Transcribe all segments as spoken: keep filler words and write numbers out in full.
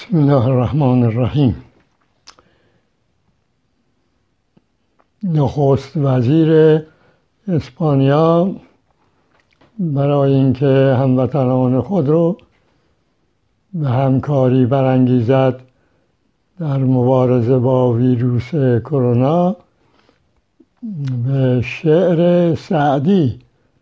بسم الله الرحمن الرحیم. نخست وزیر اسپانیا برای اینکه هموطنان خود رو به همکاری برانگیزد در مبارزه با ویروس کرونا به شعر سعدی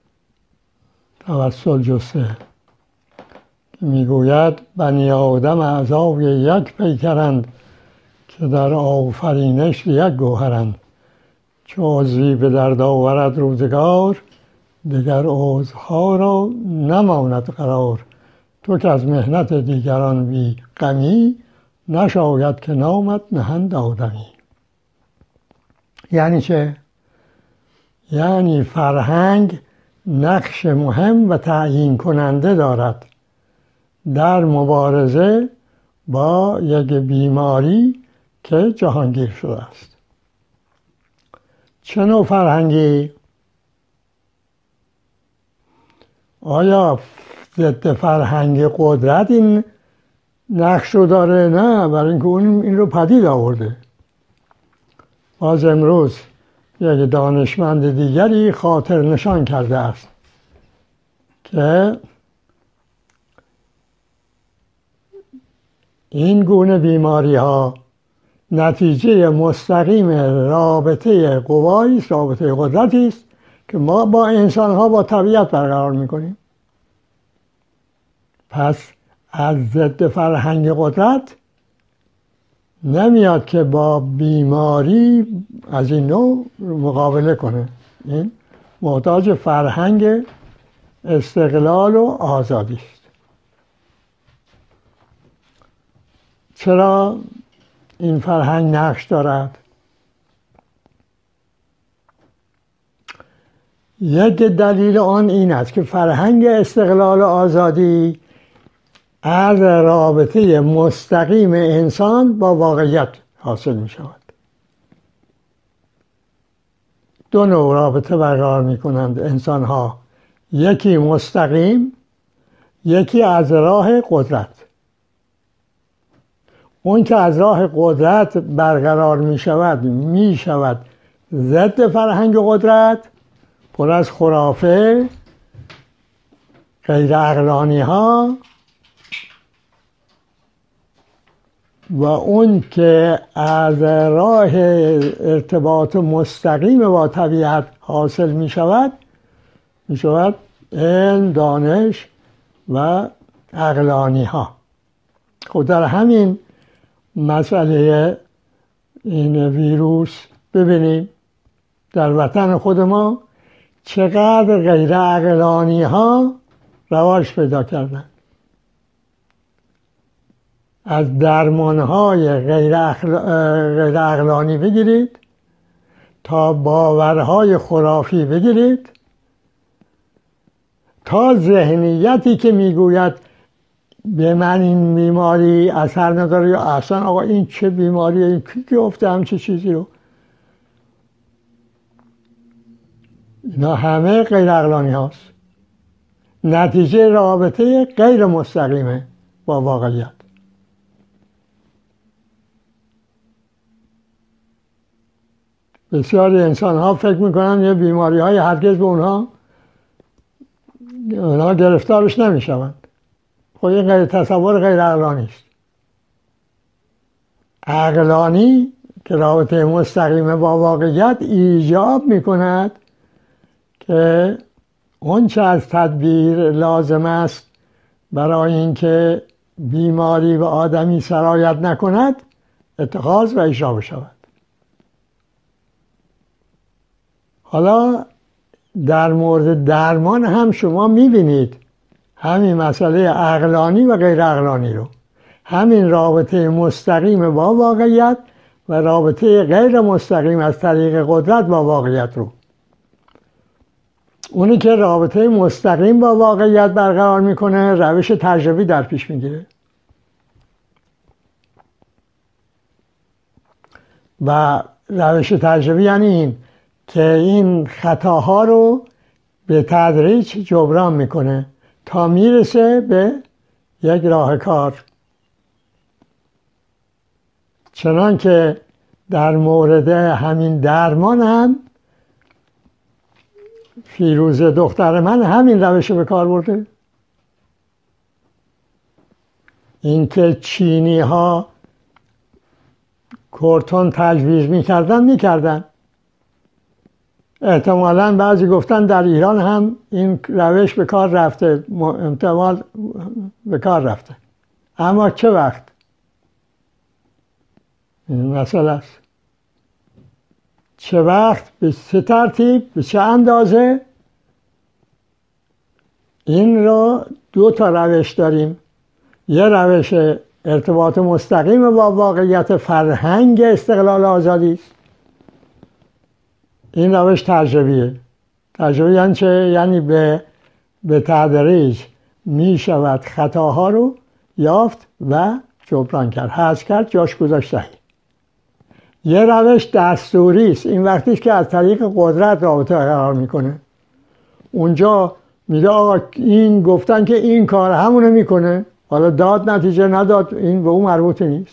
توسل جسته که میگوید بنی آدم اعضای یک پیکرند که در آفرینش یک گوهرند. چو عضوی به درد آورد روزگار دیگر عضوها را نماند قرار. تو که از محنت دیگران بی غمی نشاید که نامت نهند آدمی. یعنی چه؟ یعنی فرهنگ نقش مهم و تعیین کننده دارد در مبارزه با یک بیماری که جهانگیر شده است. چه نوع فرهنگی؟ آیا ضد فرهنگ قدرت این نقش رو داره؟ نه، برای اینکه اون این رو پدید آورده. باز امروز یک دانشمند دیگری خاطر نشان کرده است که این گونه بیماری ها نتیجه مستقیم رابطه قوایی است، رابطه قدرتی است که ما با انسان ها با طبیعت برقرار میکنیم. پس از ضد فرهنگ قدرت نمیاد که با بیماری از این نوع مقابله کنه. این محتاج فرهنگ استقلال و آزادی است. چرا این فرهنگ نقش دارد؟ یک دلیل آن این است که فرهنگ استقلال و آزادی از رابطه مستقیم انسان با واقعیت حاصل می شود. دو نوع رابطه برقرار می کنند انسان ها، یکی مستقیم، یکی از راه قدرت. اون که از راه قدرت برقرار می شود می شود ضد فرهنگ قدرت، پر از خرافه، غیر عقلانی ها، و اون که از راه ارتباط مستقیم با طبیعت حاصل می شود می شود علم، دانش و عقلانی ها. خب در همین مسئله این ویروس ببینیم در وطن خود ما چقدر غیر عقلانی ها رواج پیدا کردن. از درمانهای غیر عقلانی بگیرید تا باورهای خرافی بگیرید تا ذهنیتی که میگوید به من این بیماری اثر نداره، یا اصلا آقا این چه بیماریه، این کی گفته همچه چیزی رو. اینا همه غیر عقلانی هاست، نتیجه رابطه غیر مستقیمه با واقعیت. بسیاری انسان ها فکر میکنن یه بیماری های هرگز به اونها اونها گرفتارش نمیشوند. خب این غیر تصور غیر عقلانی است. عقلانی که رابطه مستقیم با واقعیت ایجاب میکند که اون چه از تدبیر لازم است برای اینکه بیماری به آدمی سرایت نکند اتخاذ و اجرا بشود. حالا در مورد درمان هم شما میبینید همین مسئله عقلانی و غیر عقلانی رو، همین رابطه مستقیم با واقعیت و رابطه غیر مستقیم از طریق قدرت با واقعیت رو. اونی که رابطه مستقیم با واقعیت برقرار میکنه روش تجربی در پیش میگیره و روش تجربی یعنی این که این خطاها رو به تدریج جبران میکنه تا میرسه به یک راه کار. چنان که در مورد همین درمان هم فیروزه دختر من همین روش به کار برده. اینکه چینی ها کورتون تجویز میکردن میکردن، احتمالاً بعضی گفتن در ایران هم این روش به کار رفته، احتمال به کار رفته، اما چه وقت؟ این مسئله است. چه وقت، به چه ترتیب، به چه اندازه؟ این را دو تا روش داریم. یه روش ارتباط مستقیم با واقعیت فرهنگ استقلال آزادی است. این روش تجربیه. تجربه یعنی چه؟ یعنی به به تدریج می شود خطاها رو یافت و جبران کرد، حذف کرد، جاش گذاشت. یه روش دستوری است. این وقتی که از طریق قدرت رابطه قرار میکنه. اونجا میگه آقا این گفتن که این کار همونو میکنه، حالا داد نتیجه نداد این به اون مربوط نیست.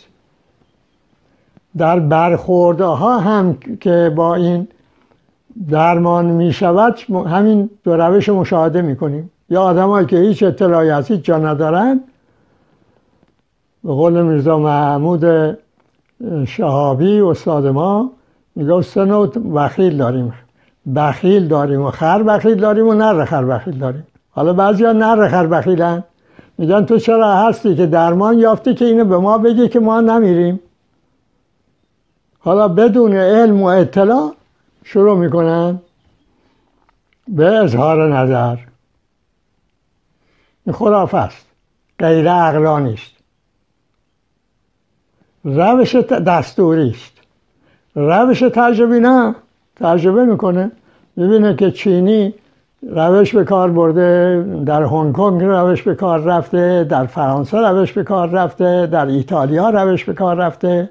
در برخوردها هم که با این درمان میشود همین دو روش مشاهده میکنیم. یا آدمایی که هیچ اطلاعی از هیچ جا ندارن، به قول میرزا محمود شهابی استاد ما میگه سه نوع بخیل داریم، بخیل داریم و خر بخیل داریم و نر خر بخیل داریم. حالا بعضیا نر خر بخیلن، میگن تو چرا هستی که درمان یافتی که اینو به ما بگی که ما نمیریم؟ حالا بدون علم و اطلاع شروع میکنن به اظهار نظر. این خرافه است، غیر عقلانی است. روش دستوری است. روش تجربی نه. تجربه میکنه، میبینه که چینی روش به کار برده، در هنگ کنگ روش به کار رفته، در فرانسه روش به کار رفته، در ایتالیا روش به کار رفته.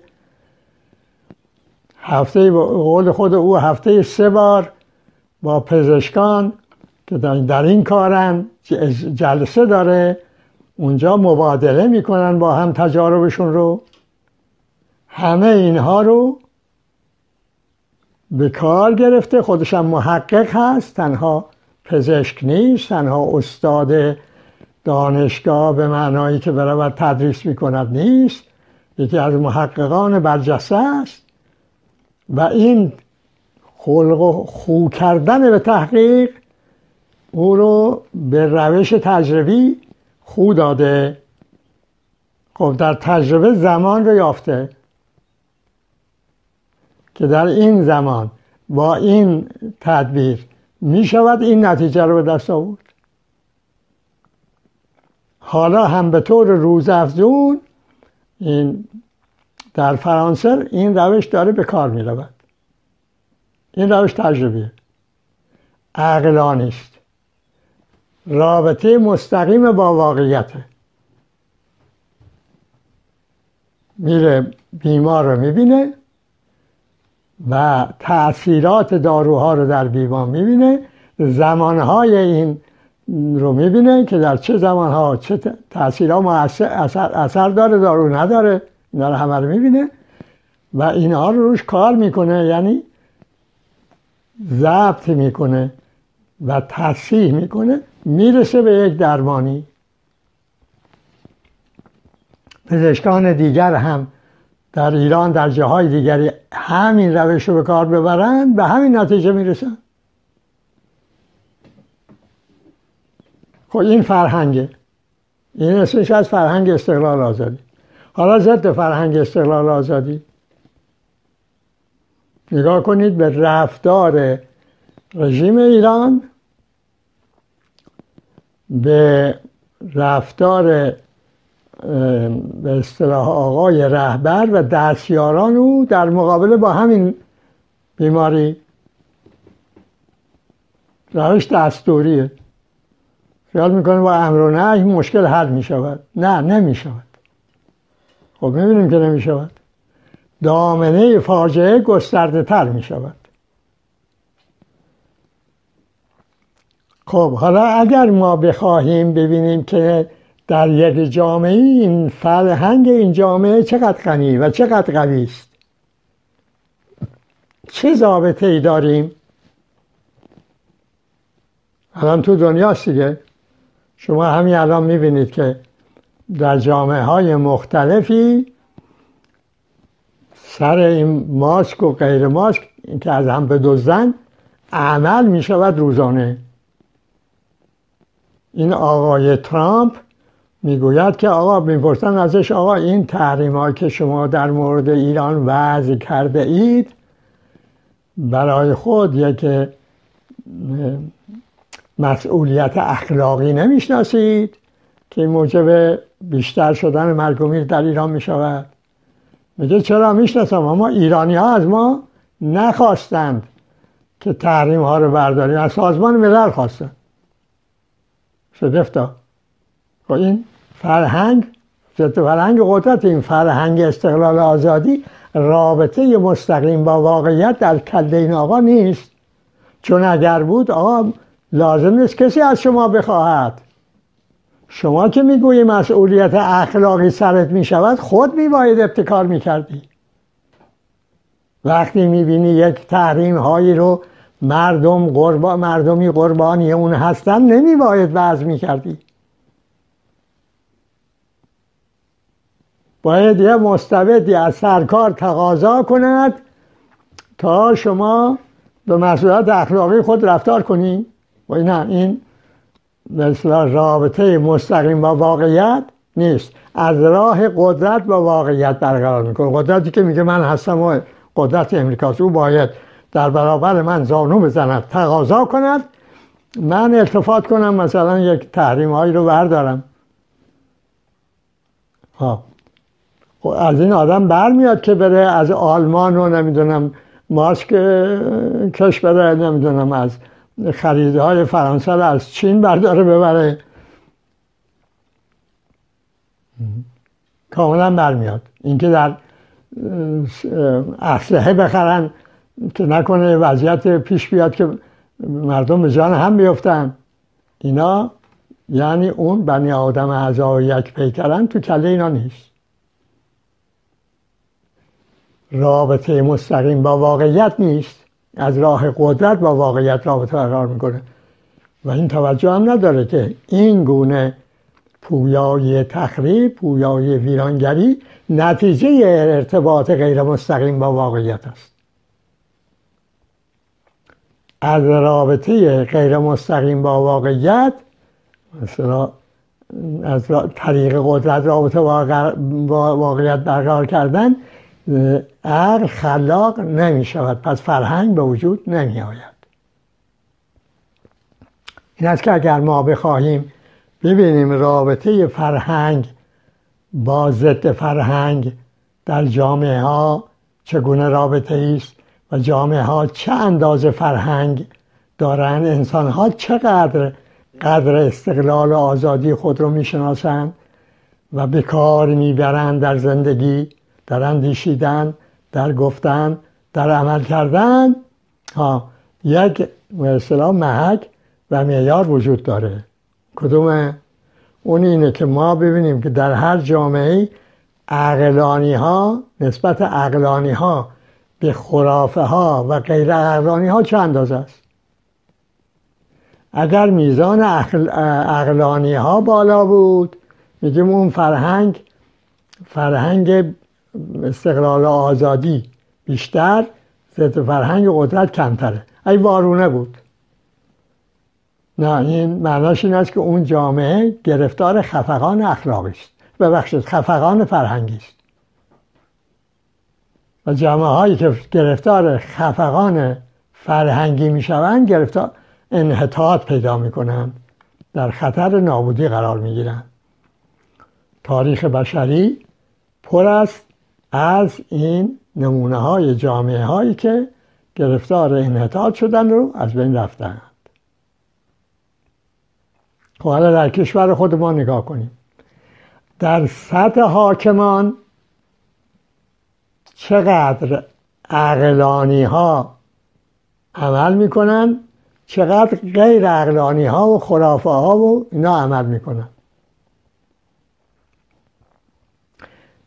هفته قول خود او هفته سه بار با پزشکان که در این کارن جلسه داره، اونجا مبادله میکنن با هم تجاربشون رو. همه اینها رو به کار گرفته. خودش هم محقق هست، تنها پزشک نیست، تنها استاد دانشگاه به معنایی که برود تدریس میکند نیست، یکی از محققان برجسته است. و این خلق و خو کردن به تحقیق او رو به روش تجربی خو داده. خب در تجربه زمان رو یافته که در این زمان با این تدبیر می شود این نتیجه رو به دست آورد. حالا هم به طور روزافزون این در فرانسه این روش داره به کار می رود. این روش تجربیه، عقلانی است، رابطه مستقیم با واقعیته. میره بیمار رو میبینه و تأثیرات داروها رو در بیمار میبینه، زمانهای این رو میبینه که در چه زمانها چه تأثیرها مؤثر اثر, اثر داره، دارو نداره، اینا رو همه رو میبینه و اینها رو روش کار میکنه، یعنی ضبط میکنه و تصحیح میکنه، میرسه به یک درمانی. پزشکان دیگر هم در ایران در جاهای دیگری همین روش رو به کار ببرن، به همین نتیجه میرسن. خب این فرهنگه، این اسمش از فرهنگ استقلال آزادی. حالا ضد فرهنگ استقلال آزادی نگاه کنید به رفتار رژیم ایران، به رفتار به اصطلاح آقای رهبر و دستیاران او در مقابله با همین بیماری. روش دستوریه. خیال میکنه با امر و نهی مشکل حل میشود. نه، نمیشود. خب میبینیم که نمیشود. دامنه فاجعه گسترده تر میشود. خب حالا اگر ما بخواهیم ببینیم که در یک جامعه این فرهنگ این جامعه چقدر غنی و چقدر قوی است. چه ضابطه ای داریم؟ الان تو دنیاست دیگه. شما همین الان میبینید که در جامعه های مختلفی سر این ماسک و غیر ماسک که از هم بدزدن عمل میشود روزانه. این آقای ترامپ میگوید که آقا میپرسن ازش آقا این تحریم هایی که شما در مورد ایران وضع کرده اید برای خود یک مسئولیت اخلاقی نمیشناسید که موجب بیشتر شدن مرگ و میر در ایران میشود؟ میگه چرا میشناسم، اما ایرانی ها از ما نخواستند که تحریم ها رو برداریم، از سازمان ملل خواستن. صدفتا و این فرهنگ ضد فرهنگ قدرت، این فرهنگ استقلال آزادی رابطه مستقیم با واقعیت در کله این آقا نیست. چون اگر بود آقا لازم نیست کسی از شما بخواهد. شما که میگویی مسئولیت اخلاقی سرت میشود، خود میباید ابتکار میکردی. وقتی میبینی یک تحریم هایی رو مردم قربان مردمی قربانی اون هستن، نمیباید وضع میکردی. باید یه مستبدی از سرکار تقاضا کند تا شما به مسئولیت اخلاقی خود رفتار کنی. و این این مثلا رابطه مستقیم با واقعیت نیست، از راه قدرت با واقعیت برقرار میکنه. قدرتی که میگه من هستم و قدرت امریکاست، او باید در برابر من زانو بزند، تقاضا کند من التفات کنم مثلا یک تحریم هایی رو بردارم. ها از این آدم برمیاد که بره از آلمان و نمیدونم ماسک کش بره، نمیدونم از خریدهای فرانسه رو از چین برداره ببره. کاملا برمیاد. اینکه در اسلحه بخرن که نکنه وضعیت پیش بیاد که مردم به جان هم بیفتن، اینا یعنی اون بنی آدم اعضای یک پیکرن تو کله اینا نیست. رابطه مستقیم با واقعیت نیست، از راه قدرت با واقعیت رابطه برقرار میکنه و این توجه هم نداره که این گونه پویایی تخریب، پویایی ویرانگری نتیجه ارتباط غیر مستقیم با واقعیت است. از رابطه غیر مستقیم با واقعیت، مثلا از طریق قدرت رابطه با واقعیت برقرار کردن، عقل خلاق نمی شود، پس فرهنگ به وجود نمی آید. این است که اگر ما بخواهیم ببینیم رابطه فرهنگ با ضد فرهنگ در جامعه ها چگونه رابطه است و جامعه ها چه اندازه فرهنگ دارند، انسان ها چقدر قدر استقلال و آزادی خود رو میشناسند و به کار میبرند در زندگی، در اندیشیدن، در گفتن، در عمل کردن، ها یک مثلا محک و معیار وجود داره. کدومه؟ اون اینه که ما ببینیم که در هر جامعه عقلانی ها نسبت عقلانی ها به خرافه ها و غیر عقلانی ها چه اندازه است. اگر میزان عقل عقلانی ها بالا بود، میگیم اون فرهنگ فرهنگ استقلال و آزادی بیشتر، ضد فرهنگ و قدرت کمتره. ای وارونه بود. نه، این معناش این است که اون جامعه گرفتار خفقان اخلاقی است، ببخشید خفقان فرهنگی است. و جامعه هایی که گرفتار خفقان فرهنگی میشوند گرفتار انحطاط پیدا میکنند، در خطر نابودی قرار میگیرند. تاریخ بشری پر است از این نمونه های جامعه هایی که گرفتار انحطاط شدن رو از بین رفتند. خب حالا در کشور خود ما نگاه کنیم، در سطح حاکمان چقدر عقلانی ها عمل میکنن، چقدر غیر عقلانی ها و خرافه ها و اینا عمل میکنن.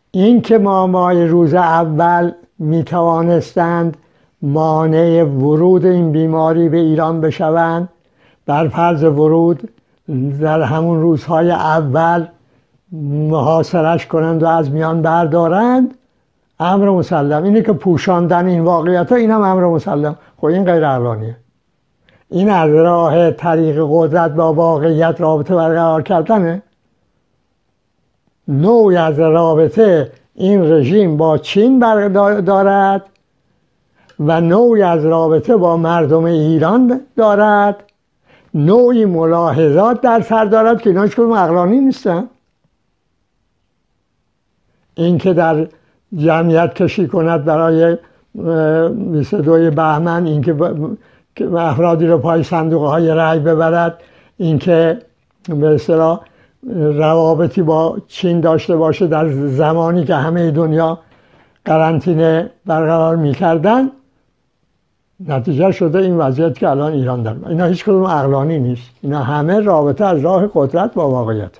این که مامای روز اول می توانستند مانع ورود این بیماری به ایران بشوند، بر فرض ورود در همون روزهای اول محاصرش کنند و از میان بردارند، امر مسلم. اینه که پوشاندن این واقعیت ها، این هم امر مسلم. خب این غیر عقلانیه. این از راه طریق قدرت با واقعیت رابطه برقرار کردنه. نوعی از رابطه این رژیم با چین دارد و نوعی از رابطه با مردم ایران دارد، نوعی ملاحظات در سر دارد که اینا هیچ کدوم عقلانی نیستن. این که در جمعیت کشی کند برای بیست و دو بهمن، این که افرادی رو پای صندوق های رأی ببرد، این که به اصطلاح روابطی با چین داشته باشه در زمانی که همه دنیا قرنطینه برقرار میکردن، نتیجه شده این وضعیت که الان ایران داره. اینا هیچ کدوم عقلانی نیست. اینا همه رابطه از راه قدرت با واقعیت.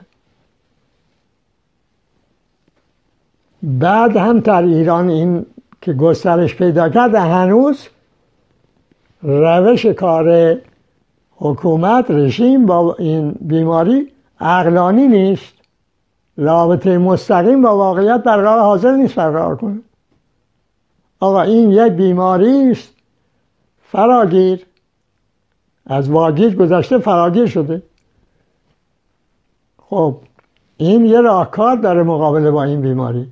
بعد هم در ایران این که گسترش پیدا کرد، هنوز روش کار حکومت، رژیم با این بیماری عقلانی نیست. رابطه مستقیم با واقعیت برقرار حاضر نیست برقرار کنه. آقا این یک بیماری است فراگیر، از واگیر گذشته فراگیر شده. خب این یه راهکار داره مقابله با این بیماری.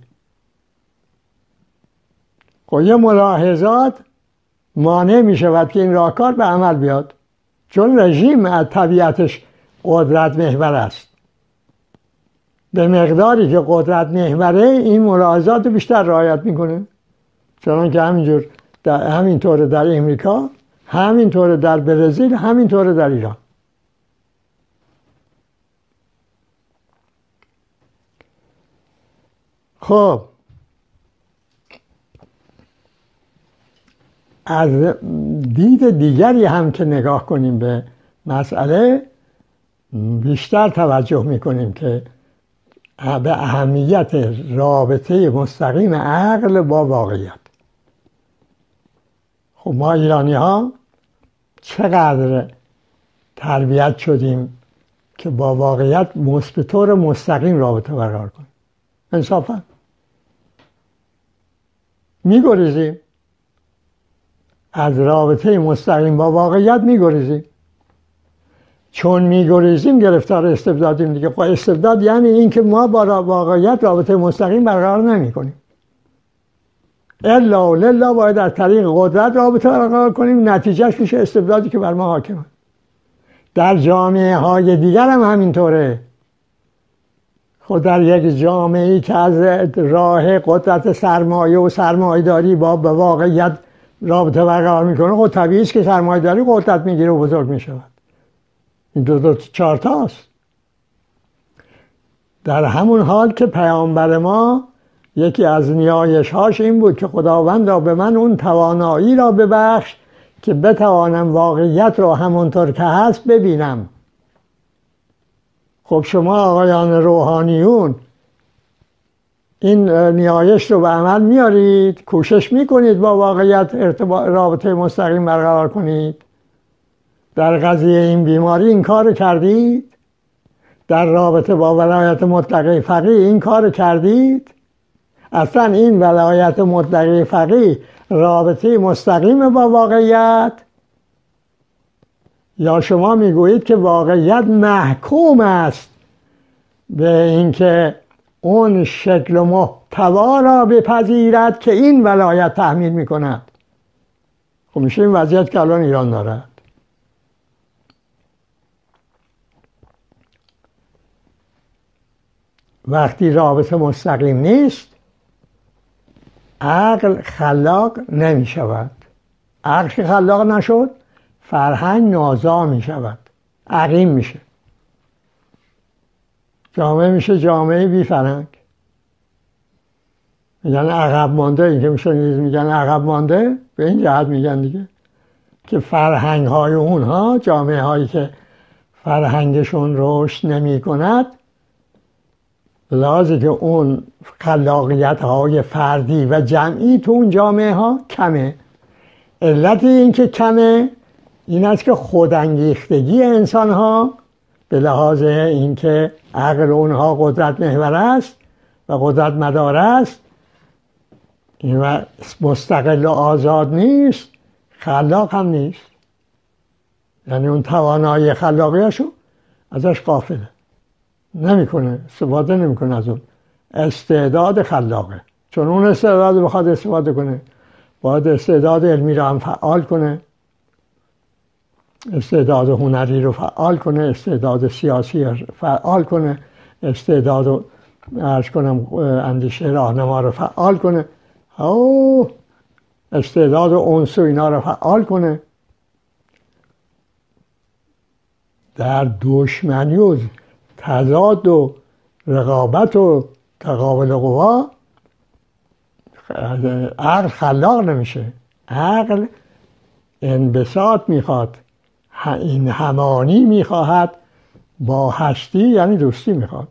خب یه ملاحظات مانع می شود که این راهکار به عمل بیاد، چون رژیم از طبیعتش قدرت محور است. به مقداری که قدرت محوره این ملاحظات بیشتر رعایت میکنه. چون که همینجور در همینطور در امریکا، همینطور در برزیل، همینطور در ایران. خب از دید دیگری هم که نگاه کنیم به مسئله، بیشتر توجه میکنیم که به اهمیت رابطه مستقیم عقل با واقعیت. خب ما ایرانی ها چقدر تربیت شدیم که با واقعیت به طور مستقیم رابطه برقرار کنیم؟ انصافا میگریزیم از رابطه مستقیم با واقعیت، میگریزیم. چون میگریزیم گرفتار استبدادیم دیگه. خب استبداد یعنی این که ما با واقعیت رابطه مستقیم برقرار نمی کنیم، الا و للا باید از طریق قدرت رابطه برقرار کنیم. نتیجهش میشه استبدادی که بر ما حاکمه. در جامعه های دیگر هم همینطوره. خود در یک جامعه‌ای که از راه قدرت سرمایه و سرمایه‌داری با به واقعیت رابطه برقرار میکنه، خب طبیعی است که سرمایه‌داری قدرت میگیره و بزرگ میشود. این دو دو چهار تاست. در همون حال که پیامبر ما یکی از نیایش‌هاش این بود که خداوند را به من اون توانایی را ببخش که بتوانم واقعیت را همونطور که هست ببینم. خب شما آقایان روحانیون این نیایش رو به عمل میارید؟ کوشش میکنید با واقعیت ارتباط رابطه مستقیم برقرار کنید؟ در قضیه این بیماری این کار کردید؟ در رابطه با ولایت مطلقه فقیه این کار کردید؟ اصلا این ولایت مطلقه فقیه رابطه مستقیم با واقعیت؟ یا شما میگویید که واقعیت محکوم است به اینکه اون شکل و محتوا را بپذیرد که این ولایت تحمیل میکند؟ خب میشه این وضعیت که الان ایران دارد. وقتی رابطه مستقیم نیست، عقل خلاق نمی شود. عقل که خلاق نشد، فرهنگ نازا می شود، عقیم میشه. جامعه میشه جامعه بی فرهنگ. میگن عقب مانده. این که میشه میگن عقب مانده، به این جهت میگن دیگه که فرهنگ های اونها، جامعه هایی که فرهنگشون رشد نمی کند، به لحاظی که اون خلاقیت های فردی و جمعی تو اون جامعه ها کمه. علت این که کمه این است که خودانگیختگی انسان ها به لحاظ این که عقل اونها قدرت محور است و قدرت مدار است، این مستقل و آزاد نیست، خلاق هم نیست. یعنی اون توانایی خلاقیشو ازش غافله، نمیکنه، استفاده نمیکنه از اون استعداد خلاقه. چون اون استعداد بخواد استفاده کنه باید استعداد علمی رو هم فعال کنه، استعداد هنری رو فعال کنه، استعداد سیاسی رو فعال کنه، استعداد رو عرض کنم اندیشه راهنما رو فعال کنه، او استعداد و انس و اینا رو فعال کنه. در دشمنی و تضاد و رقابت و تقابل قوا عقل خلاق نمیشه. عقل انبساط میخواد، این همانی میخواهد با هستی، یعنی دوستی میخواد.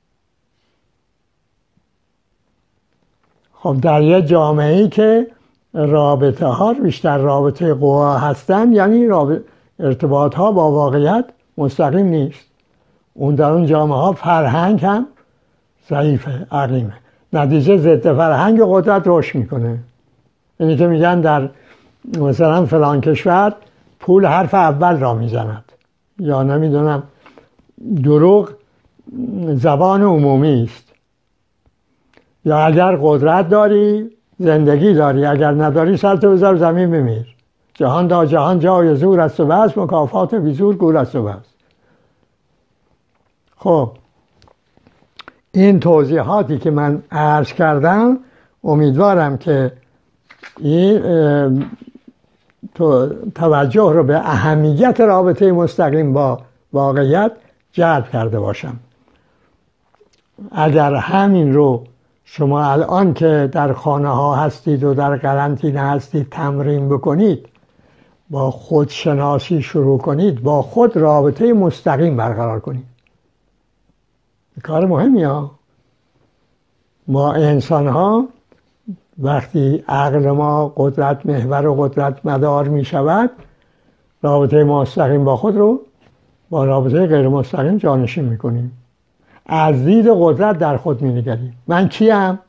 خب در یه جامعه‌ای که رابطه ها بیشتر رابطه قوا هستن، یعنی رابطه ارتباط ها با واقعیت مستقیم نیست. اون در اون جامعه ها فرهنگ هم ضعیفه، عقیمه. نتیجه ضد فرهنگ قدرت رشد میکنه. اینی که میگن در مثلا فلان کشور پول حرف اول را میزند، یا نمیدونم دروغ زبان عمومی است، یا اگر قدرت داری زندگی داری، اگر نداری سرتو بذار زمین بمیر. جهان دا جهان جای زور است و بس، مکافات بی زور گور است و بس. خب این توضیحاتی که من عرض کردم امیدوارم که این توجه رو به اهمیت رابطه مستقیم با واقعیت جلب کرده باشم. اگر همین رو شما الان که در خانه ها هستید و در قرنطینه هستید تمرین بکنید، با خودشناسی شروع کنید، با خود رابطه مستقیم برقرار کنید، کار مهمی ها. ما انسان ها وقتی عقل ما قدرت محور و قدرت مدار می شود، رابطه مستقیم با خود رو با رابطه غیر مستقیم جانشین می کنیم. از دید قدرت در خود می نگریم. من کیم؟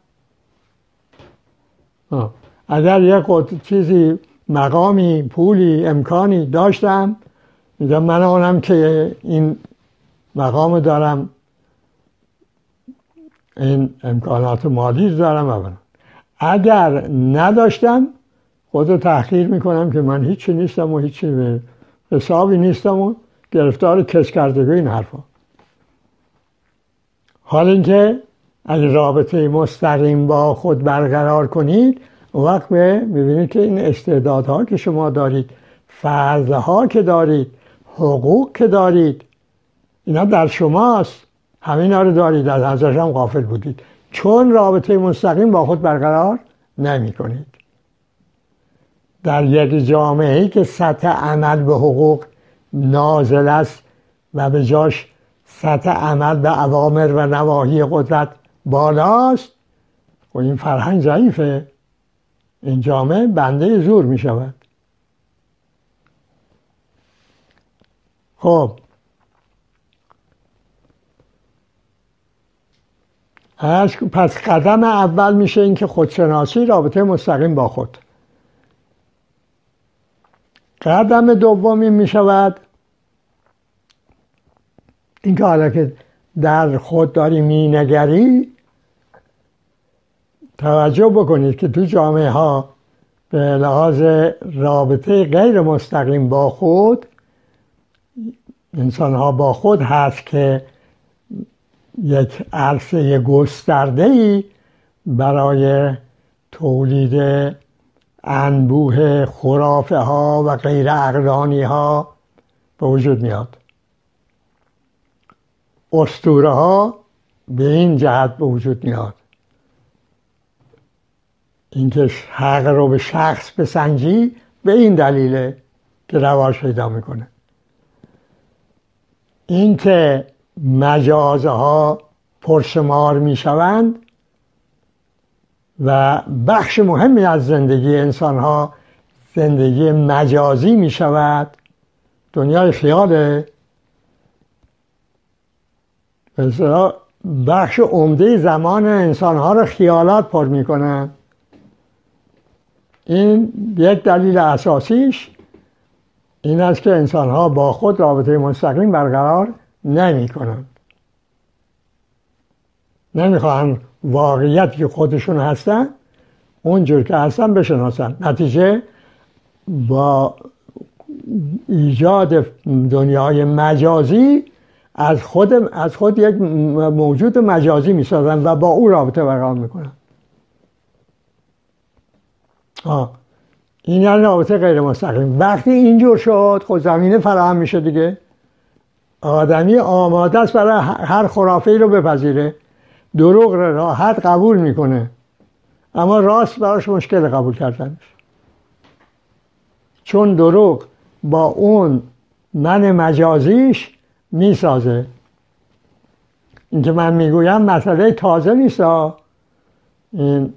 اگر یک قدرت چیزی، مقامی، پولی، امکانی داشتم، میگم من آنم که این مقام دارم، این امکانات مالی دارم. اولا اگر نداشتم خود رو تحقیر میکنم که من هیچی نیستم و هیچی به حسابی نیستم و گرفتار کس کردگی این حرفا. حال اینکه اگه رابطه مستقیم با خود برقرار کنید، اون وقت ببینید که این استعدادها که شما دارید، فرضها که دارید، حقوق که دارید، اینا در شماست. همینا رو دارید، از ازش هم غافل بودید، چون رابطه مستقیم با خود برقرار نمی کنید. در یک جامعه‌ای که سطح عمل به حقوق نازل است و به جاش سطح عمل به اوامر و نواهی قدرت بالاست، و این فرهنگ ضعیفه، این جامعه بنده زور می شود. خب پس قدم اول میشه این که خودشناسی، رابطه مستقیم با خود. قدم دومی میشود این که حالا که در خود داری مینگری، توجه بکنید که تو جامعه ها به لحاظ رابطه غیر مستقیم با خود، انسان ها با خود هست که یک عرصه گسترده‌ای برای تولید انبوه خرافه ها و غیر عقلانی ها به وجود میاد. اسطوره ها به این جهت به وجود میاد، اینکه حق رو به شخص بسنجی به این دلیله که رواج پیدا میکنه. اینکه مجازها پرشمار می شوند و بخش مهمی از زندگی انسان ها زندگی مجازی می شود، دنیای خیاله، مثلا بخش عمده زمان انسان ها رو خیالات پر می کنند. این یک دلیل اساسیش این است که انسان ها با خود رابطه مستقیم برقرار نمی کنند، نمیخواهند واقعیتی که خودشون هستن اونجور که هستن بشناسن. نتیجه با ایجاد دنیای مجازی از خود از خود یک موجود مجازی میسازن و با او رابطه برقرار میکنن. آه این یعنی رابطه غیر مستقیم. وقتی اینجور شد خود زمینه فراهم میشه دیگه. آدمی آماده است برای هر خرافه‌ای رو بپذیره، دروغ رو راحت قبول میکنه، اما راست براش مشکل قبول کردنش، چون دروغ با اون من مجازیش میسازه. این که من میگویم مسئله تازه نیست. این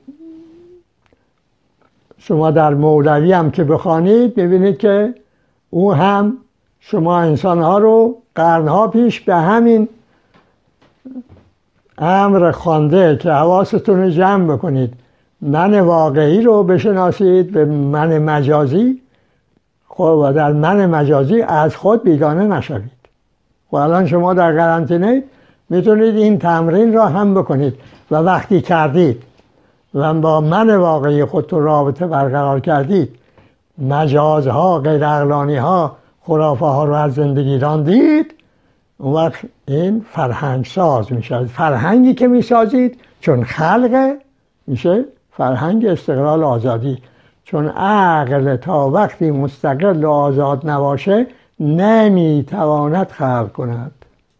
شما در مولوی هم که بخوانید ببینید که او هم شما انسانها رو قرنها پیش به همین امر خوانده که حواستون رو جمع بکنید، من واقعی رو بشناسید به من مجازی، خب در من مجازی از خود بیگانه نشوید. و الان شما در قرنطینه میتونید این تمرین را هم بکنید و وقتی کردید و با من واقعی خودتون رابطه برقرار کردید، مجازها، غیر عقلانی ها، خرافه ها رو از زندگی راندید، اون وقت این فرهنگ ساز میشه. فرهنگی که میسازید چون خلقه میشه فرهنگ استقلال آزادی، چون عقل تا وقتی مستقل و آزاد نباشه نمیتواند خلق کند.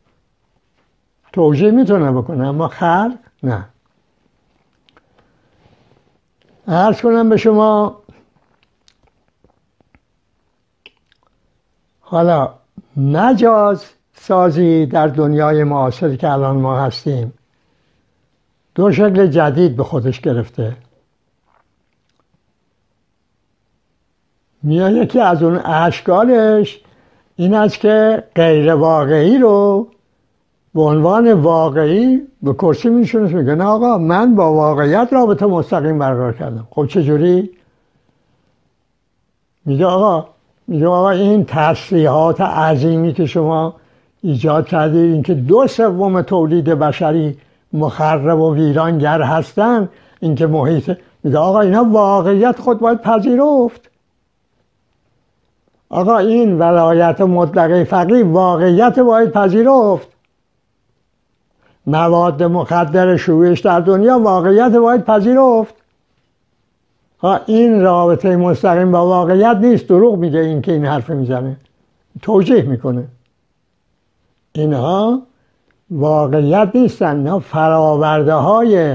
توجیه میتونه بکنه اما خلق نه. عرض کنم به شما حالا مجاز سازی در دنیای معاصر که الان ما هستیم دو شکل جدید به خودش گرفته. میاد یکی از اون اشکالش این است که غیر واقعی رو به عنوان واقعی به کرسی میشونه، میگه نه آقا من با واقعیت رابطه مستقیم برقرار کردم. خب چجوری؟ میگه آقا میگه آقا این تسلیحات عظیمی که شما ایجاد کردید، این که دو سوم تولید بشری مخرب و ویرانگر هستن، این که محیط، میگه آقا اینا واقعیت خود باید پذیرفت. آقا این ولایت مطلقه فقری واقعیت باید پذیرفت. مواد مخدر شویش در دنیا واقعیت باید پذیرفت. ها این رابطه مستقیم با واقعیت نیست، دروغ میگه این که این حرف میزنه، توجیه میکنه. اینها واقعیت نیستن، اینها فراورده های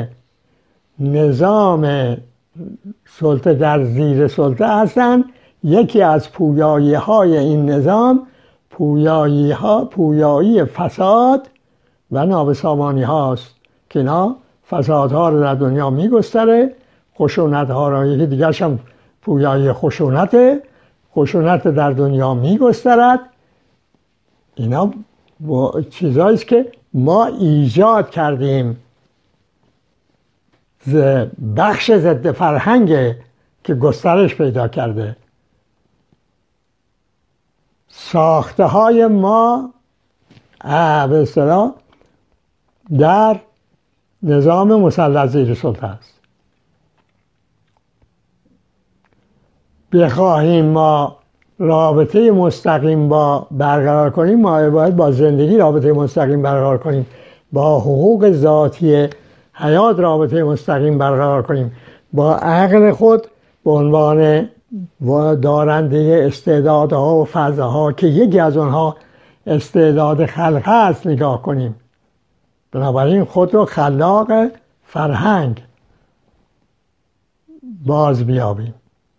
نظام سلطه در زیر سلطه هستن. یکی از پویایی های این نظام پویایی ها پویایی فساد و نابسامانی هاست که اینا فسادها رو در دنیا میگستره، خشونت ها را، یکی دیگه هم پویایی خشونته، خشونت در دنیا میگسترد. اینا چیزاییست که ما ایجاد کردیم، بخش ضد فرهنگ که گسترش پیدا کرده. ساخته های ما به اصطلاح در نظام مسلط زیر سلطه است. بخواهیم ما رابطه مستقیم با برقرار کنیم، ما باید با زندگی رابطه مستقیم برقرار کنیم، با حقوق ذاتی حیات رابطه مستقیم برقرار کنیم، با عقل خود به عنوان دارنده استعدادها و فضاها که یکی از آنها استعداد خلق هست نگاه کنیم. بنابراین خود رو خلاق فرهنگ باز بیابیم.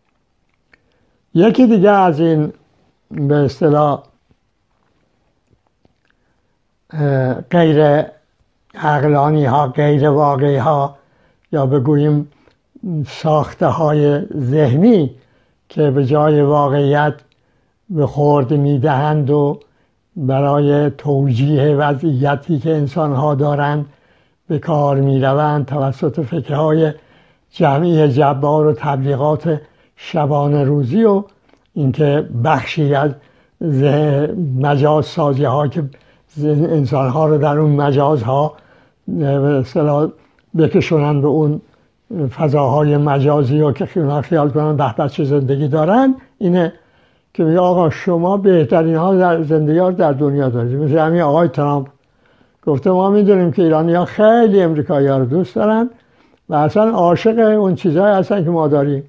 یکی دیگه از این به اصطلاح غیر عقلانی ها، غیر واقعی ها، یا بگوییم ساخته های ذهنی که به جای واقعیت به خورد میدهند و برای توجیه وضعیتی که انسان ها دارند به کار می روند توسط فکرهای جمعی جبار و تبلیغات شبانه روزی و اینکه بخشی از مجاز سازی ها که انسان ها رو در اون مجاز ها به اصطلاح بکشونن به اون فضاهای مجازی و که خیال کنن به بچه زندگی دارن، اینه که میگه آقا شما بهترین ها در زندگی ها در دنیا دارید. مثل همین آقای ترامپ گفته ما میدونیم که ایرانی ها خیلی امریکایی ها رو دوست دارن و اصلا عاشق اون چیزهای هستن که ما داریم.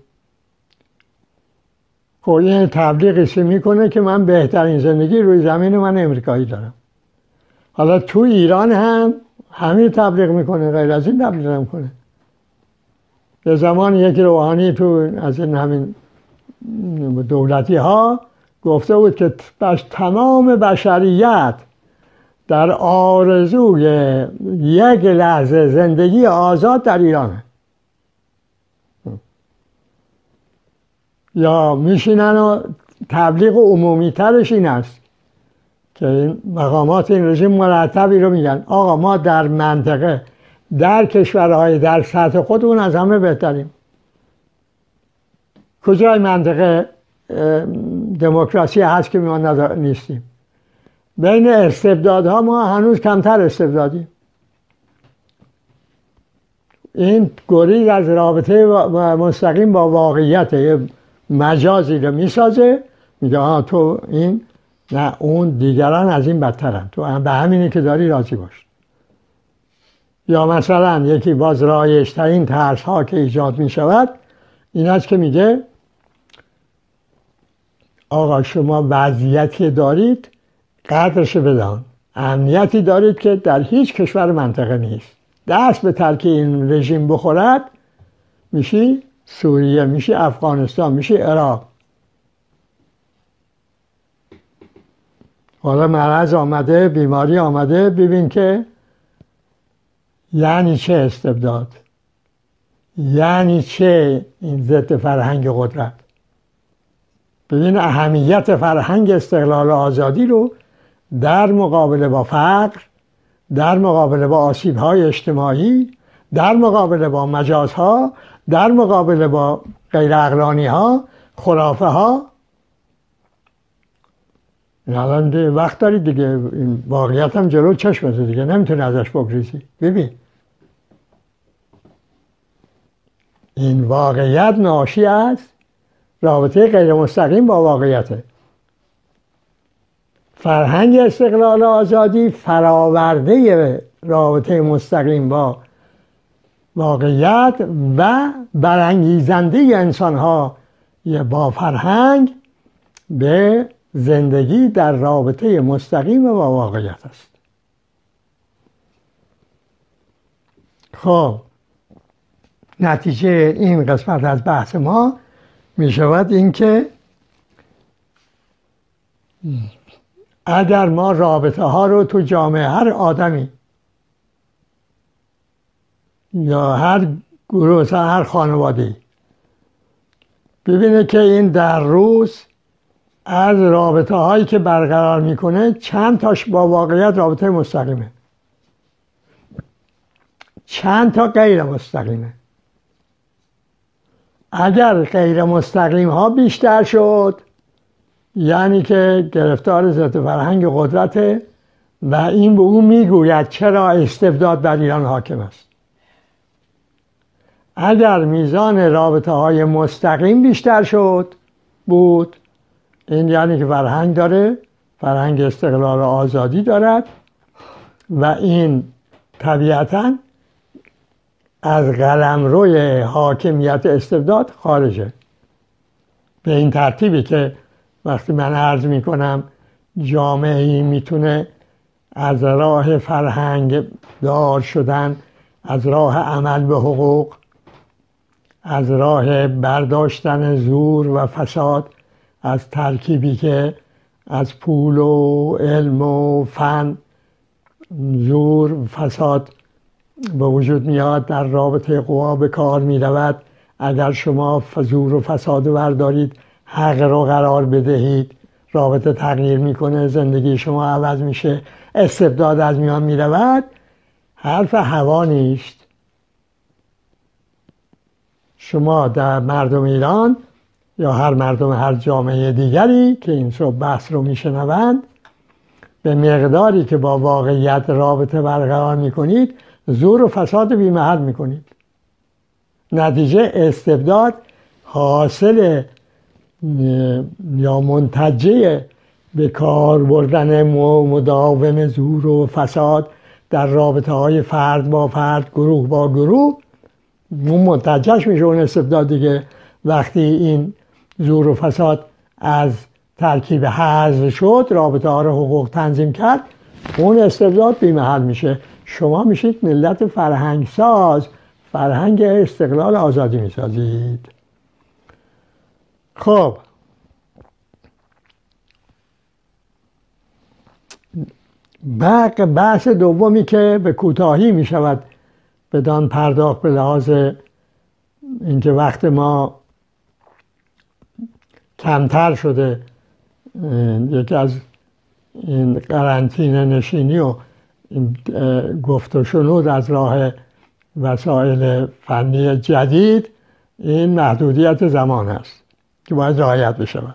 خب این تبلیغی میکنه که من بهترین زندگی روی زمین من امریکایی دارم. حالا تو ایران هم همین تبلیغ میکنه، غیر از این تبلیغ نمیکنه. یه زمان یک روحانی تو از این همین دولتی ها گفته بود که بش تمام بشریت در آرزوی یک لحظه زندگی آزاد در ایرانه. یا میشینن و تبلیغ عمومی ترش این است که این مقامات این رژیم مرتبی رو میگن آقا ما در منطقه، در کشورهای در سطح خودمون از همه بهتریم. کجای منطقه دموکراسی هست که ما نیستیم؟ بین استبدادها ما هنوز کمتر استبدادیم. این گریز از رابطه مستقیم با واقعیت، یه مجازی رو میسازه، میگه آه تو این، نه اون دیگران از این بدترن، تو به همینی که داری راضی باش. یا مثلا یکی باز رایج‌ترین ترس ها که ایجاد می شود این است که میگه آقا شما وضعیتی دارید قدرش بدان، امنیتی دارید که در هیچ کشور منطقه نیست. دست به ترک این رژیم بخورد میشی سوریه، میشی افغانستان، میشی عراق. حالا مرض آمده، بیماری آمده، ببین که یعنی چه استبداد، یعنی چه این ضد فرهنگ قدرت. ببین اهمیت فرهنگ استقلال و آزادی رو در مقابله با فقر، در مقابله با آسیب‌های اجتماعی، در مقابله با مجازها، در مقابله با غیر عقلانی‌ها، خرافه ها. الان وقت دارید دیگه، این واقعیت هم جلو چشمته دیگه، نمیتونی ازش بگریزی. ببین این واقعیت ناشی از رابطه غیر مستقیم با واقعیته. فرهنگ استقلال و آزادی فراورده رابطه مستقیم با واقعیت و برانگیزنده انسان‌ها با فرهنگ به زندگی در رابطه مستقیم با واقعیت است. خب نتیجه این قسمت از بحث ما می شود این که اگر ما رابطه ها رو تو جامعه، هر آدمی یا هر گروه، هر خانواده‌ای ببینه که این در روز از رابطه هایی که برقرار میکنه چند تاش با واقعیت رابطه مستقیمه، چند تا غیر مستقیمه. اگر غیر مستقیم ها بیشتر شد یعنی که گرفتار ضد فرهنگ قدرته و این به اون میگوید چرا استبداد بر ایران حاکم است. اگر میزان رابطه های مستقیم بیشتر شد بود، این یعنی که فرهنگ داره، فرهنگ استقلال و آزادی دارد و این طبیعتاً از قلمروی حاکمیت استبداد خارجه. به این ترتیبی که وقتی من عرض می کنم جامعه‌ای میتونه از راه فرهنگ دار شدن، از راه عمل به حقوق، از راه برداشتن زور و فساد، از ترکیبی که از پول و علم و فن زور فساد به وجود میاد، در رابطه قوا به کار میرود. اگر شما زور و فساد رو بردارید، حق رو قرار بدهید، رابطه تغییر میکنه، زندگی شما عوض میشه، استبداد از میان میرود. حرف هوا نیست. شما در مردم ایران یا هر مردم هر جامعه دیگری که این صبح بحث رو میشنوند، به مقداری که با واقعیت رابطه برقرار میکنید، زور و فساد بی محل میکنید. نتیجه استبداد حاصل یا منتجه به کار بردن مداوم زور و فساد در رابطه های فرد با فرد، گروه با گروه، اون منتجش میشه اون استبداد دیگه. وقتی این زور و فساد از ترکیب حذف شد، رابطه ها رو حقوق تنظیم کرد، اون استبداد بی محل میشه. شما میشید ملت فرهنگ ساز، فرهنگ استقلال آزادی میسازید. خب بحث دومی که به کوتاهی میشود بدان پرداخت، به لحاظ اینکه وقت ما کمتر شده، یکی از این قرنطینه نشینی و گفت و شنود از راه وسایل فنی جدید، این محدودیت زمان است که باید رعایت بشود.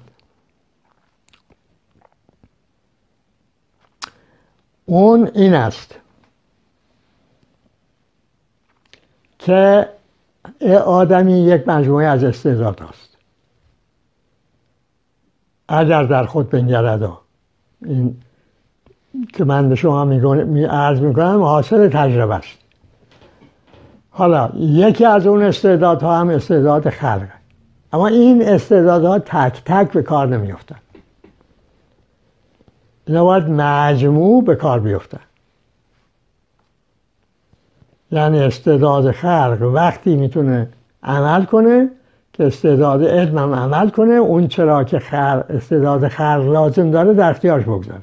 اون این است که آدمی یک مجموعه از استعداد است. اگر در خود بنگرد، این که من به شما می عرض میکنم حاصل تجربه است. حالا یکی از اون استعدادها هم استعداد خلقه، اما این استعدادها تک تک به کار نمیافتن، اینا باید مجموع به کار بیفتن. یعنی استعداد خلق وقتی میتونه عمل کنه که استعداد علم هم عمل کنه، اون چرا که خلق استعداد خلق لازم داره در اختیارش بگذاره.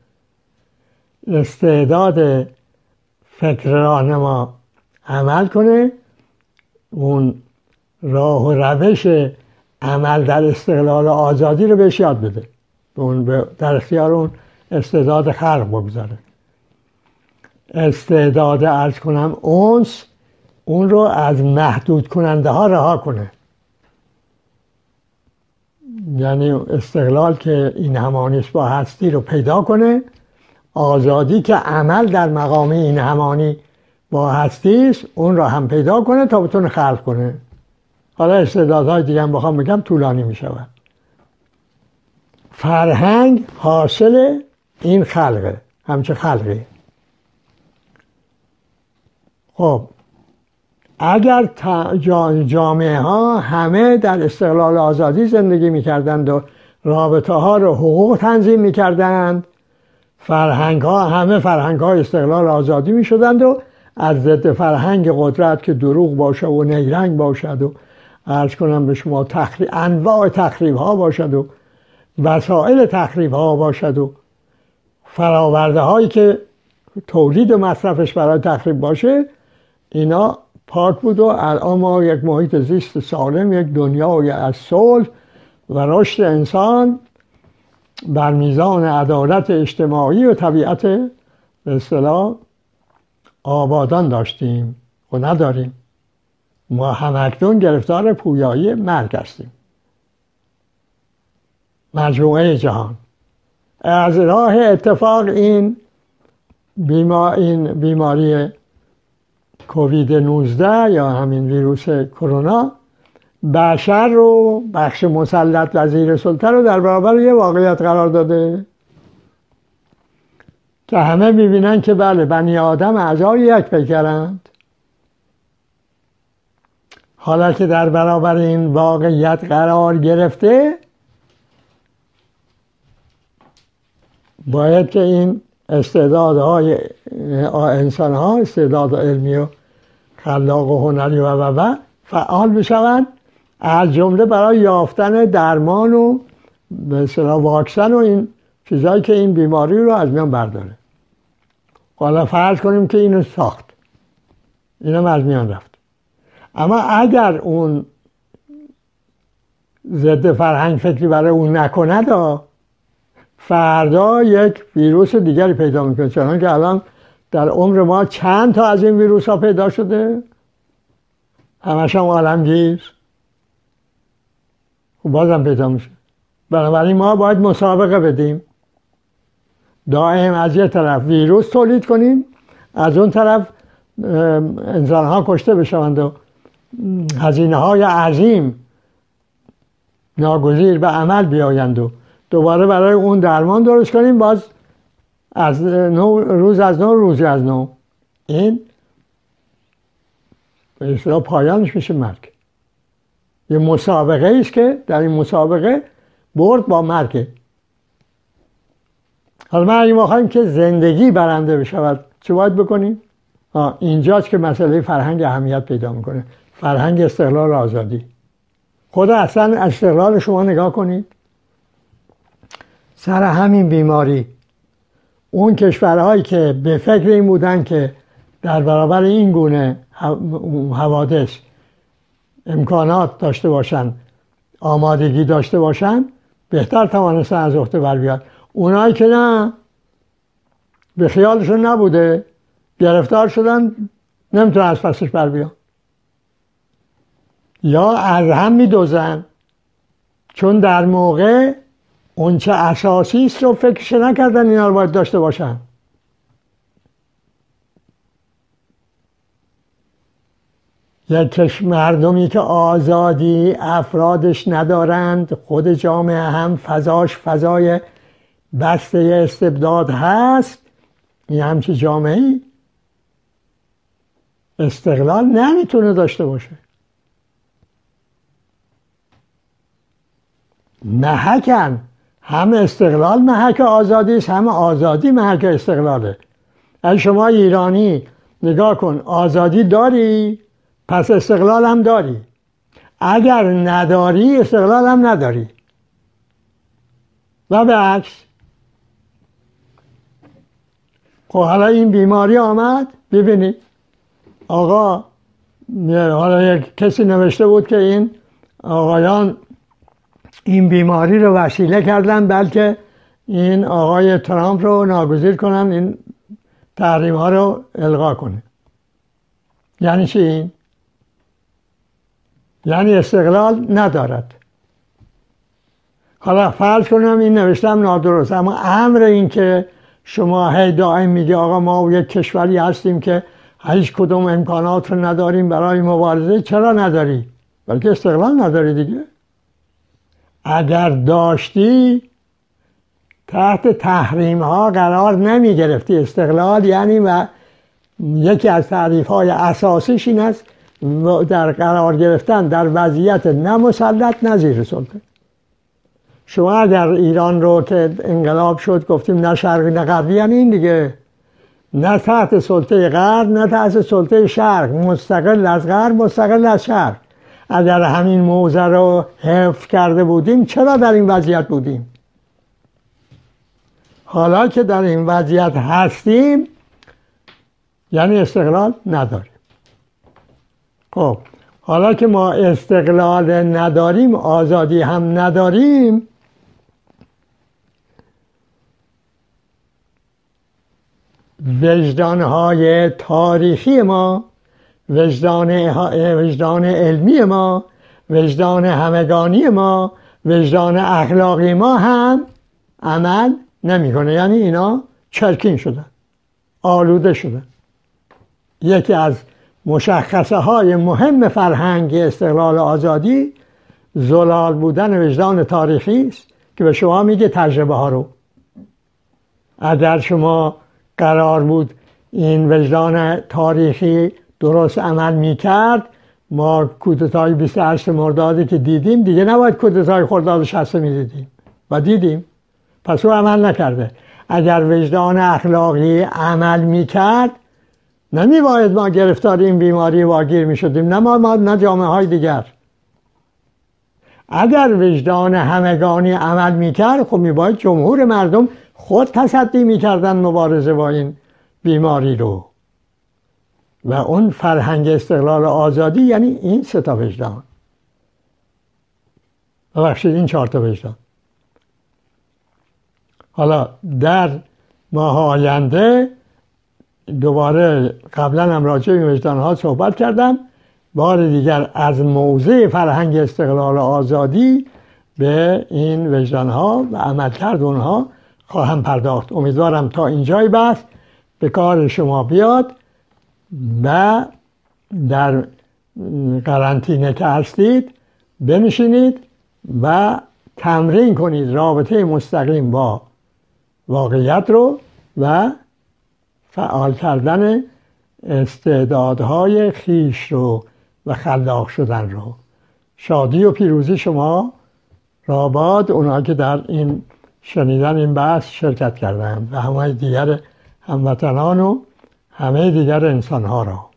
استعداد فکر راهنما عمل کنه، اون راه و روش عمل در استقلال آزادی رو بهش یاد بده، اون در اختیار اون استعداد خلق بگذاره. استعداد عرض کنم اونس، اون رو از محدود کننده ها رها کنه. یعنی استقلال که این همانی است با هستی رو پیدا کنه، آزادی که عمل در مقام این همانی با هستی است اون رو هم پیدا کنه تا بتونه خلق کنه. حالا استعدادهای دیگه هم بخوام بگم طولانی می شود. فرهنگ حاصل این خلقه، همچه خلقی. خب اگر جامعه ها همه در استقلال آزادی زندگی می کردند و رابطه ها رو حقوق تنظیم می کردند، فرهنگ ها همه فرهنگ ها استقلال آزادی می شدند و از ضد فرهنگ قدرت که دروغ باشه و نیرنگ باشد و عرض کنم به شما تخریب، انواع تخریب ها باشد و وسایل تخریب ها باشد و فراورده هایی که تولید و مصرفش برای تخریب باشه، اینا پاک بود و الان ما یک محیط زیست سالم، یک دنیای از صلح و رشد انسان بر میزان عدالت اجتماعی و طبیعت به اصطلاح آبادان داشتیم و نداریم. ما همکنون گرفتار پویایی مرگ هستیم. مجموعه جهان از راه اتفاق این بیمار این بیماری کووید نوزده یا همین ویروس کرونا بشر رو، بخش مسلط و زیر سلطه رو در برابر یه واقعیت قرار داده که همه میبینن که بله بنی آدم اعضای یک پیکرند. حالا که در برابر این واقعیت قرار گرفته، باید که این استعدادهای انسان ها، استعداد علمی و خلاق و هنری و و و فعال بشوند، از جمله برای یافتن درمان و به اصطلاح واکسن و این چیزایی که این بیماری رو از میان برداره. حالا فرض کنیم که اینو ساخت، اینم از میان رفت. اما اگر اون ضد فرهنگ فکری برای اون نکنه، فردا یک ویروس دیگری پیدا میکنه. چون که الان در عمر ما چند تا از این ویروس ها پیدا شده، همش هم عالمگیر، خب بازم پیدا میشه. بنابراین ما باید مسابقه بدیم، دائم از یه طرف ویروس تولید کنیم، از اون طرف انسان ها کشته بشوند و هزینه های عظیم ناگزیر به عمل بیایند و دوباره برای اون درمان درست کنیم، باز از نو روز از نو روزی از نو. این به اصطلاح پایانش میشه مرگ. یه مسابقه است که در این مسابقه برد با مرگ. حالا ما اگه بخوایم که زندگی برنده بشود چه باید بکنیم؟ اینجاست که مسئله فرهنگ اهمیت پیدا میکنه. فرهنگ استقلال و آزادی. خود اصلا استقلال شما نگاه کنید، سر همین بیماری اون کشورهایی که به فکر این بودن که در برابر این گونه حوادث امکانات داشته باشن، آمادگی داشته باشن، بهتر توانستن از عهده بر بیاد. اونایی که نه، به خیالشون نبوده، گرفتار شدن، نمیتونن از پسش بر بیان، یا از هم میدوزن، چون در موقع اون چه اساسی است رو فکرش نکردن اینا رو باید داشته باشن. یک مردمی که آزادی افرادش ندارند، خود جامعه هم فضاش فضای بسته استبداد هست، این همچی جامعه‌ای استقلال نمیتونه داشته باشه. محکن، هم استقلال محک آزادی است، هم آزادی محک استقلاله. اگه شما ایرانی نگاه کن، آزادی داری پس استقلال هم داری، اگر نداری استقلال هم نداری، و به عکس. خب حالا این بیماری آمد، ببینید آقا، حالا یک کسی نوشته بود که این آقایان این بیماری رو وسیله کردن بلکه این آقای ترامپ رو ناگزیر کنن این تحریم ها رو الغا کنه. یعنی چی این؟ یعنی استقلال ندارد. حالا فرض کنم این نوشتم نادرست، اما امر این که شما هی دائم میگه آقا ما یک کشوری هستیم که هیچ کدوم امکانات رو نداریم برای مبارزه، چرا نداری؟ بلکه استقلال نداری دیگه. اگر داشتی تحت تحریم ها قرار نمی گرفتی. استقلال یعنی و یکی از تعریف های اساسیش این است در قرار گرفتن در وضعیت نه مسلط نه زیر سلطه. شما اگر ایران رو که انقلاب شد گفتیم نه شرقی نه غربی، یعنی این دیگه، نه تحت سلطه غرب نه تحت سلطه شرق، مستقل از غرب مستقل از شرق. اگر همین موضع رو حفظ کرده بودیم چرا در این وضعیت بودیم؟ حالا که در این وضعیت هستیم یعنی استقلال نداریم. خب حالا که ما استقلال نداریم، آزادی هم نداریم، وجدانهای تاریخی ما، وجدان وجدان علمی ما، وجدان همگانی ما، وجدان اخلاقی ما هم عمل نمیکنه. یعنی اینا چرکین شدن، آلوده شدن. یکی از مشخصه های مهم فرهنگ استقلال و آزادی زلال بودن وجدان تاریخی است که به شما میگه تجربه ها رو. اگر شما قرار بود این وجدان تاریخی درست عمل میکرد، ما کودتای بیست و هشت مردادی که دیدیم دیگه نباید کودتای خرداد شصت میدیدیم و دیدیم، پس او عمل نکرده. اگر وجدان اخلاقی عمل میکرد نمیباید ما گرفتار این بیماری واگیر میشدیم، نه ما نه جامعه های دیگر. اگر وجدان همگانی عمل میکرد خب میباید جمهور مردم خود تصدی میکردن مبارزه با این بیماری رو و اون فرهنگ استقلال و آزادی، یعنی این سه تا وجدان، ببخشید این چهار تا وجدان. حالا در ماه آینده دوباره، قبلا هم راجع به وجدان ها صحبت کردم، بار دیگر از موضع فرهنگ استقلال و آزادی به این وجدان ها و عملکرد اونها خواهم پرداخت. امیدوارم تا اینجای بحث به کار شما بیاد و در قرنطینه که هستید بنشینید و تمرین کنید رابطه مستقیم با واقعیت رو و فعال کردن استعدادهای خیش رو و خلاق شدن رو. شادی و پیروزی شما را باد اونها که در این شنیدن این بحث شرکت کردند و همه دیگر هموطنان و همه دیگر انسانها را.